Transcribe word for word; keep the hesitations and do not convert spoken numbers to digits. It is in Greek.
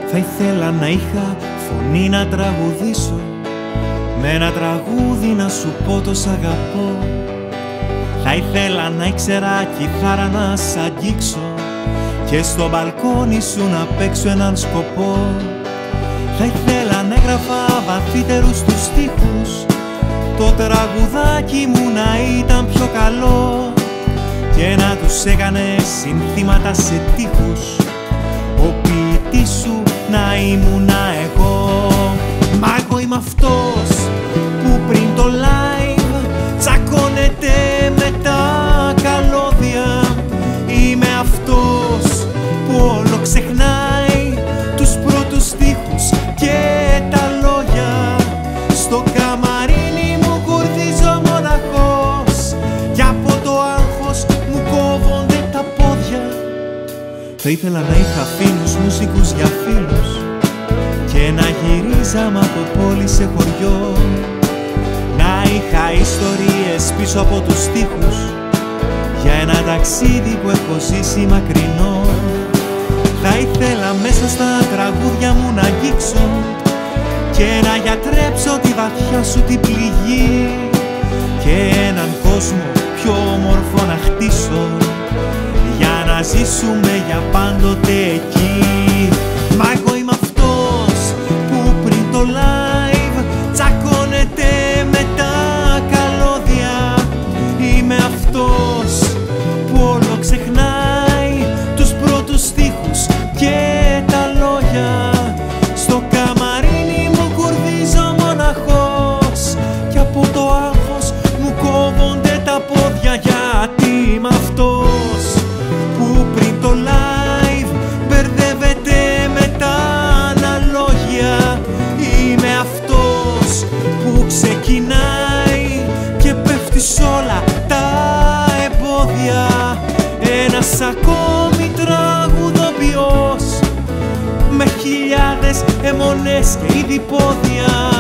Θα ήθελα να είχα φωνή να τραγουδήσω, με ένα τραγούδι να σου πω το σ' αγαπώ. Θα ήθελα να ήξερα κιθάρα να σ' αγγίξω και στο μπαλκόνι σου να παίξω έναν σκοπό. Θα ήθελα να έγραφα βαθύτερους τους στίχους, το τραγουδάκι μου να ήταν πιο καλό και να τους έκανε συνθήματα σε τείχους, ο ποιητής σου να ήμουνα εγώ. Μα εγώ είμαι αυτός που πριν το live τσακώνεται με τα καλώδια. Είμαι αυτός που όλο ξεχνάει τους πρώτους στίχους και τα λόγια. Στο καμαρίνι μου κουρδίζω μοναχός κι από το άγχος μου κόβονται τα πόδια. Θα ήθελα να είχα φίλους μουσικούς για φίλους και να γυρίζαμε από πόλη σε χωριό, να είχα ιστορίες πίσω από τους στίχους για ένα ταξίδι που έχω ζήσει μακρινό. Θα ήθελα μέσα στα τραγούδια μου να αγγίξω και να γιατρέψω τη βαθιά σου την πληγή και έναν κόσμο πιο όμορφο να χτίσω για να ζήσουμε για πάντοτε εκεί. Μα εγώ είμαι αυτός που πριν το live τσακώνεται με τα καλώδια. Είμαι αυτός που όλο ξεχνάει τους πρώτους στίχους και τα λόγια. Στο καμαρίνι μου κουρδίζω μοναχός κι από το άγχος μου κόβονται τα πόδια. Γιατί είμαι αυτός που πριν το live μπερδεύεται με τα αναλόγια. Είμαι αυτός που ξεκινάει και πέφτει σ' όλα τα εμπόδια. Ένας ακόμη τραγουδοποιός με χιλιάδες αιμονές και ειδipόδια.